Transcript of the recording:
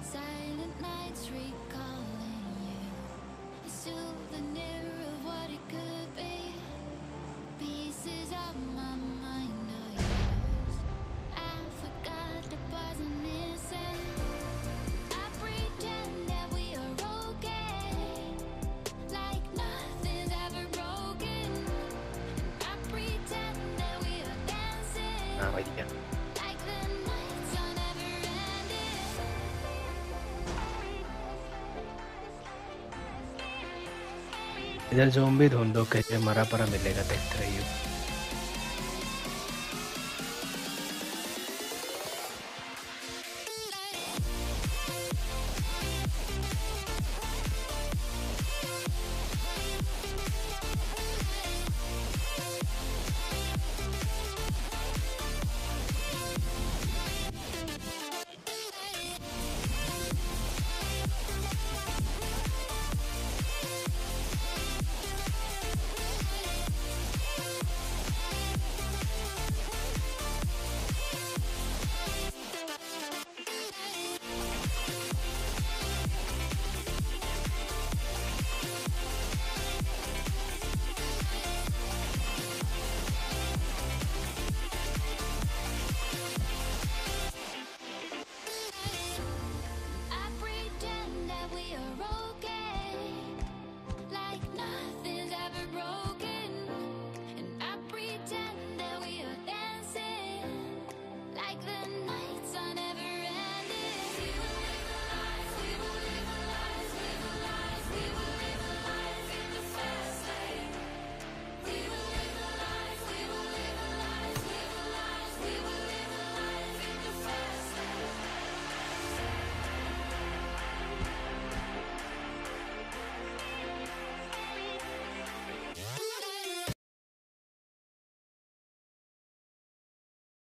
silent nights recalling you. A souvenir of what it could be. Pieces of my mind are yours. I forgot the parts I'm missing. I pretend that we are okay, like nothing's ever broken. I pretend that we are dancing, vaya. like the nights are never ending. इधर zombie ढूंढो, कहीं मरा पड़ा मिलेगा, देखते रहिए।